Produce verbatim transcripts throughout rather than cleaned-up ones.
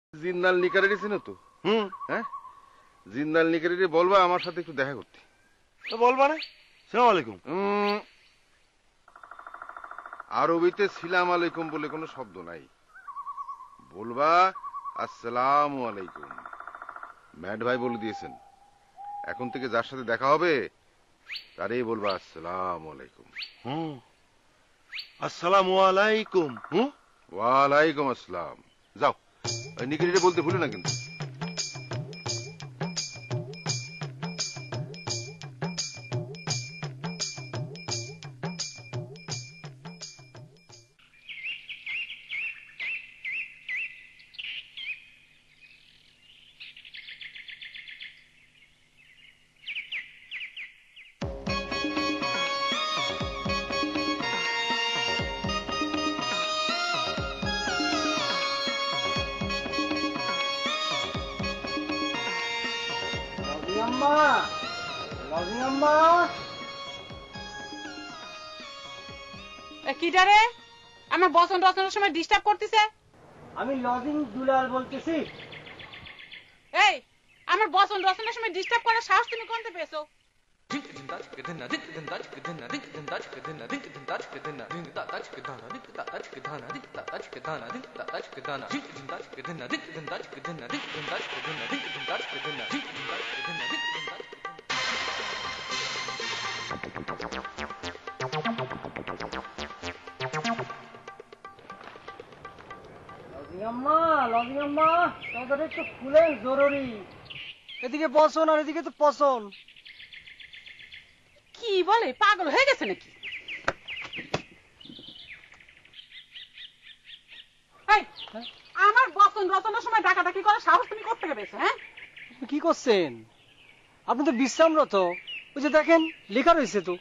জিন্দাল নিকারে চিনো তো? হুম, হ্যাঁ, জিন্দাল নিকারে বলবা আমার সাথে একটু দেখা করতে। তো বলবা না? সালাম আলাইকুম। আরবিতে সালাম আলাইকুম বলে কোনো শব্দ নাই, বলবা আসসালামু আলাইকুম। ম্যাড ভাই বলে দিয়েছেন, এখন থেকে যার সাথে দেখা হবে তারই বলবা আসসালামু আলাইকুম। হুম, আসসালামু আলাইকুম। হুম, ওয়ালাইকুম আসসালাম। যাও, ওই নিকিরিটা বলতে ভুলো না কিন্তু। কিটারে আমার বসন রচনার সময় ডিস্টার্ব করতেছে? আমি লজিং দুলাল বলতেছি। এই, আমার বসন রচনার সময় ডিস্টার্ব করার সাহস তুমি কোনতে পেয়েছো? একটু খুলেন, জরুরি। এদিকে বসন আর এদিকে তো পছন। কি বলে, পাগল হয়ে গেছে নাকি? আমার বসন রচনার সময় ডাকাডাকি করার সাহস তুমি কোথা থেকে পেয়েছো? হ্যাঁ, কি করছেন আপনি? তো বিশ্রামরত। ওই যে দেখেন লেখা রয়েছে তো।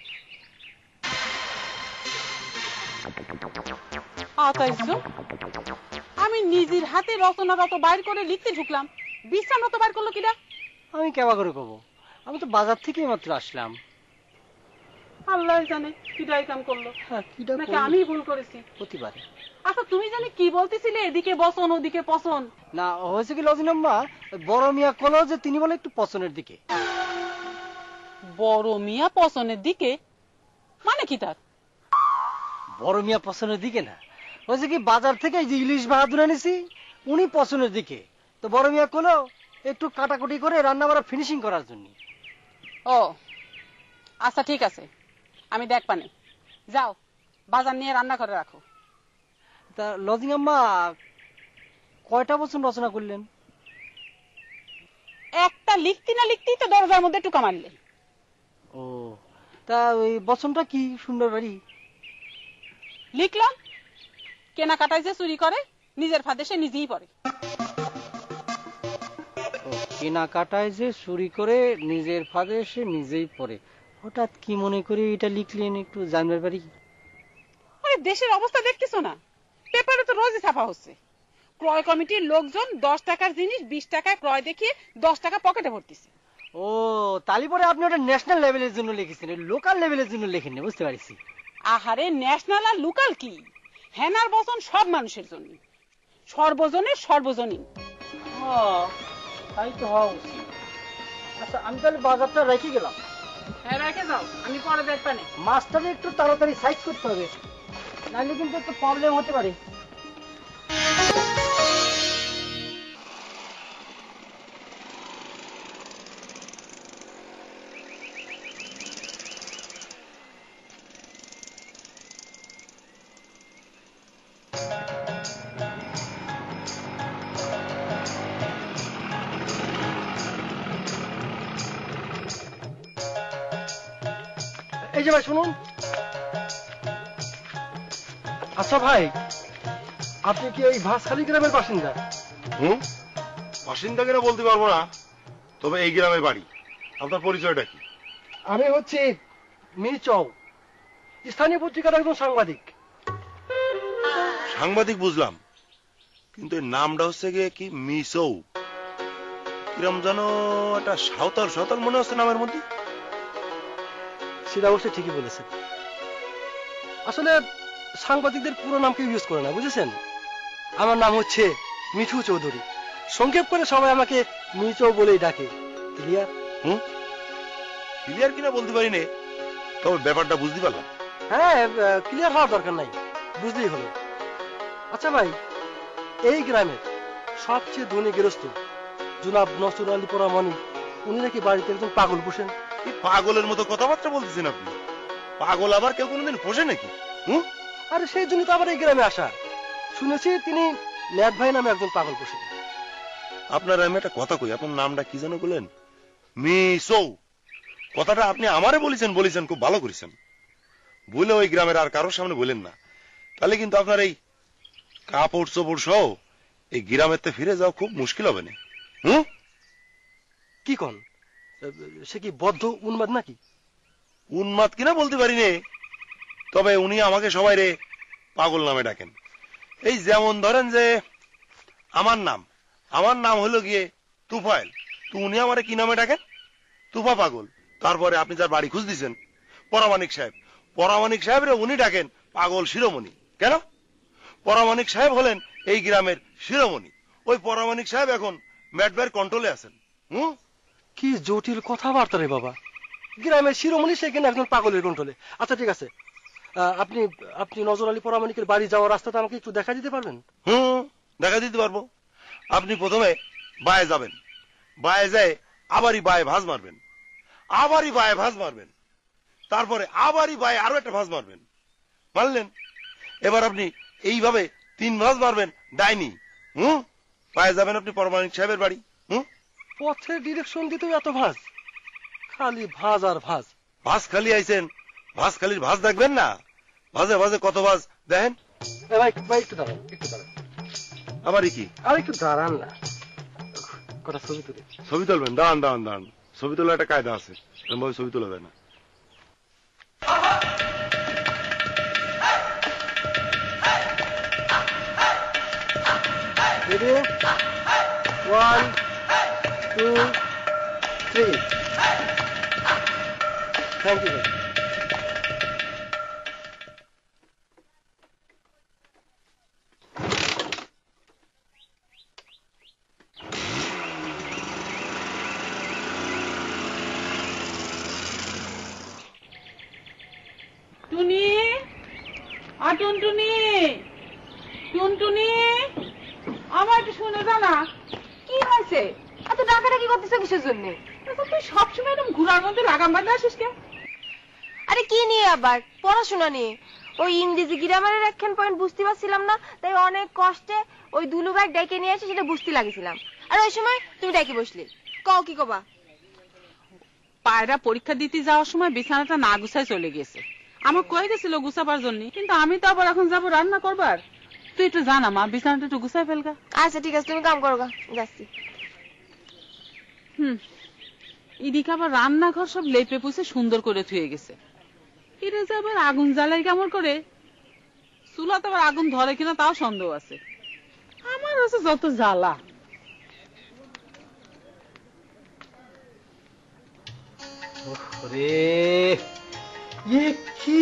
আমি নিজের হাতে রচনারত বাইর করে লিখতে ঢুকলাম, বিশ্রামরত বাইর করলো কিনা? আমি কেবা করে কব, আমি তো বাজার থেকে মাত্র আসলাম। আল্লাহ জানে কিডাই কাম করলো, নাকি আমি ভুল করেছি? হতে পারে। আচ্ছা, তুমি জানি কি বলতেছিলে, এদিকে বসন ওদিকে পছন? না, হয়েছে কি লজিনাম্মা, বড় মিয়া কলো যে তিনি বলে একটু পছনের দিকে। বড় মিয়া পছনের দিকে মানে কি? তার বড় মিয়া পছনের দিকে না, হয়েছে কি বাজার থেকে যে ইলিশ বাহাদুর এনেছি উনি পছনের দিকে। তো বড় মিয়া কলো একটু কাটাকুটি করে রান্না বাড়া ফিনিশিং করার জন্য। ও আচ্ছা, ঠিক আছে, আমি দেখ পানে। যাও, বাজার নিয়ে রান্না করে রাখো। তা লজিং আম্মা কয়টা বছর রচনা করলেন? একটা লিখতি না লিখতেই তো দরজার মধ্যে টুকা মারলে। ও, তা ওই বচনটা কি? সুন্দর বাড়ি লিখলাম, কেনাকাটায় যে চুরি করে নিজের ফাঁদে সে নিজেই পড়ে। কেনাকাটায় যে চুরি করে নিজের ফাঁদে সে নিজেই পড়ে, হঠাৎ কি মনে করে এটা লিখলেন একটু জানবার পারি? আরে দেশের অবস্থা দেখতেছো না? পেপারে তো রোজই ছাপা হচ্ছে, ক্রয় কমিটির লোকজন দশ টাকার জিনিস বিশ টাকায় ক্রয় দেখিয়ে দশ টাকা পকেটে ভরতেছে। ও, তালি পরে আপনি ওটা ন্যাশনাল লেভেলের জন্য লিখেছেন, লোকাল লেভেলের জন্য লেখেননি, বুঝতে পারছি। আহারে, ন্যাশনাল আর লোকাল কি, হেনার বচন সব মানুষের জন্য, সর্বজনের সর্বজনীন। তাই তো হওয়া উচিত। আচ্ছা, আমি তাহলে বাজারটা রেখে গেলাম। হ্যাঁ, রেখে যাও, আমি পরে দেখবানে। মাছটাকে একটু তাড়াতাড়ি সাইজ করতে হবে, নাহলে কিন্তু একটু প্রবলেম হতে পারে। এই যে ভাই শুনুন। আচ্ছা ভাই, আপনি কি এই ভাসখালী গ্রামের বাসিন্দা? হুম, বাসিন্দা কিনা বলতে পারবো না, তবে এই গ্রামের বাড়ি। আপনার পরিচয়টা কি? আমি হচ্ছে মিচৌ, স্থানীয় পত্রিকার একজন সাংবাদিক। সাংবাদিক বুঝলাম, কিন্তু এর নামটা হচ্ছে গিয়ে কি মিচৌ, কিরম যেন একটা সাঁওতাল সাঁওতাল মনে হচ্ছে নামের মধ্যে। সেটা অবশ্যই ঠিকই বলেছেন। আসলে সাংবাদিকদের পুরো নাম কেউ ইউজ করে না, বুঝেছেন? আমার নাম হচ্ছে মিঠু চৌধুরী। সংক্ষেপ করে সবাই আমাকে মিচো বলেই ডাকে। ক্লিয়ার? হুম, ক্লিয়ার কিনা বলতে পারি নে, তবে ব্যাপারটা বুঝতে পারলাম। হ্যাঁ, ক্লিয়ার হওয়ার দরকার নাই, বুঝলেই হলো। আচ্ছা ভাই, এই গ্রামের সবচেয়ে ধনী গৃহস্থ জনাব নসরুল আলী পরামানি, উনি নাকি বাড়িতে একজন পাগল পোষেন। এই পাগলের মতো কথাবার্তা বলতেছেন আপনি? পাগল আবার কেউ কোনোদিন পোষে নাকি? হুম, আরে সেই জন্য তো আবার এই গ্রামে আসা। শুনেছি তিনি ম্যাট ভাই নামে একজন পাগল পোষেন। আপনার আমি একটা কথা কই, আপনার নামটা কি যেন বলেন? মিসো। কথাটা আপনি আমারে বলেছেন, বলেছেন খুব ভালো করেছেন। বলে ওই গ্রামের আর কারোর সামনে বলেন না, তাহলে কিন্তু আপনার এই কাপড় চোপড় সহ এই গ্রামের তে ফিরে যাওয়া খুব মুশকিল হবে না। হুম, কি কন? সে কি বদ্ধ উন্মাদ নাকি? উন্মাদ কিনা বলতে পারি নে, তবে উনি আমাকে সবাই রে পাগল নামে ডাকেন। এই যেমন ধরেন যে আমার নাম আমার নাম হলো গিয়ে তুফাইল, তো উনি আমারে কি নামে ডাকেন? তুফা পাগল। তারপরে আপনি যার বাড়ি খুঁজ দিচ্ছেন পরামানিক সাহেব, পরামানিক সাহেব রে উনি ডাকেন পাগল শিরোমণি। কেন? পরামানিক সাহেব হলেন এই গ্রামের শিরোমণি। ওই পরামানিক সাহেব এখন ম্যাটভাইয়ের কন্ট্রোলে আছেন। হুম, কি জটিল কথাবার্তা রে বাবা। গ্রামের শিরোমণি সেখানে একজন পাগলের কন্ট্রোলে। আচ্ছা ঠিক আছে, আপনি আপনি নজর আলী পরামানিকের বাড়ি যাওয়ার রাস্তাটা আমাকে একটু দেখা দিতে পারবেন? হুম, দেখা দিতে পারবো। আপনি প্রথমে বায়ে যাবেন, বায়ে যায় আবারই বায়ে ভাঁজ মারবেন, আবারই বায়ে ভাঁজ মারবেন, তারপরে আবারই বায়ে আরো একটা ভাঁজ মারবেন। মারলেন? এবার আপনি এইভাবে তিন ভাঁজ মারবেন ডাইনি। হুম, বায়ে যাবেন আপনি পরামানিক সাহেবের বাড়ি। হুম, পথের ডিরেকশন দিতে এত ভাঁজ? খালি ভাঁজ আর ভাঁজ। ভাঁজ খালি আইছেন, ভাঁজ খালির ভাঁজ দেখবেন না? ভাঁজে ভাঁজে কত ভাঁজ দেখেন। ভাই ভাই একটু দাঁড়ান, একটু দাঁড়ান। আবারই কি? আর একটু দাঁড়ান না, কটা ছবি তুলি। ছবি তুলবেন? দাঁড়ান দাঁড়ান দাঁড়ান, ছবি তোলার একটা কায়দা আছে, এরকম ছবি তোলা যায় না। Ready? One, two, three. Thank you. টুনি, আ টুনটুনি, টুনটুনি, আমার একটু শুনে যা না। কি হয়েছে? এত ডাকাডাকি করতেছো কিসের জন্য? তুই সবসময় এরকম ঘুরার মধ্যে লাগাম বাঁধে আসিস কেন? আরে কি নিয়ে আবার? পড়াশোনা নিয়ে। ওই ইংরেজি গ্রামারের একখান পয়েন্ট বুঝতে পারছিলাম না, তাই অনেক কষ্টে ওই দুলু ব্যাগ ডেকে নিয়ে এসে সেটা বুঝতে লাগছিলাম। আর ওই সময় তুমি ডেকে বসলে। কও কি কবা? পায়রা পরীক্ষা দিতে যাওয়ার সময় বিছানাটা না গুছায় চলে গেছে। আমার কয়ে গেছিল গুছাবার জন্য, কিন্তু আমি তো আবার এখন যাবো রান্না করবার। তুই একটু জানা মা, বিছানাটা একটু গুছাই ফেলগা। আচ্ছা ঠিক আছে, তুমি কাম করো গা, যাচ্ছি। হুম, এদিকে আবার রান্নাঘর সব লেপে পুষে সুন্দর করে ধুয়ে গেছে। এরে যে আবার আগুন জ্বালাই কেমন করে, চুলাতে আবার আগুন ধরে কিনা তাও সন্দেহ আছে। আমার আছে যত জ্বালা। ওরে ইয়ে কি,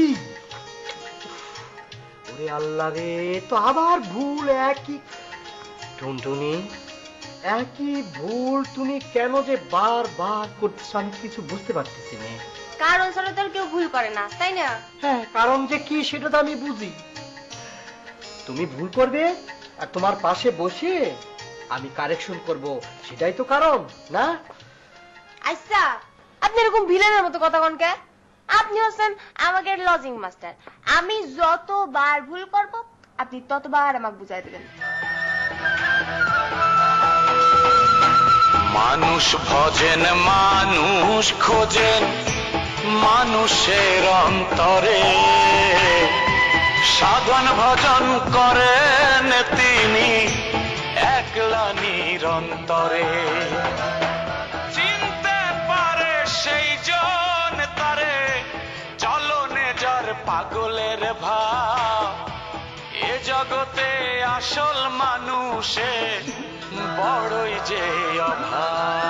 ওরে আল্লাহ রে, তো আবার ভুল একই। টুনটুনি, একই ভুল তুমি কেন যে বারবার করতেছো আমি কিছু বুঝতে পারতেছি না। কারণ ছাড়া তো আর কেউ ভুল করে না, তাই না? হ্যাঁ, কারণ যে কি সেটা তো আমি বুঝি। তুমি ভুল করবে আর তোমার পাশে বসে আমি কারেকশন করব, সেটাই তো কারণ না? আচ্ছা, আপনি এরকম ভিলেনের মতো কথা কোন কে? আপনি হচ্ছেন আমাদের লজিং মাস্টার। আমি যতবার ভুল করব আপনি ততবার আমাকে বুঝাই দেবেন। মানুষ ভজেন মানুষ খোঁজেন মানুষের অন্তরে, সাধন ভজন করেন তিনি একলা নিরন্তরে। চিনতে পারে সেই জন তারে, চলনে যার পাগলের ভাব। এ জগতে আসল মানুষে বড়ই যে অভাব।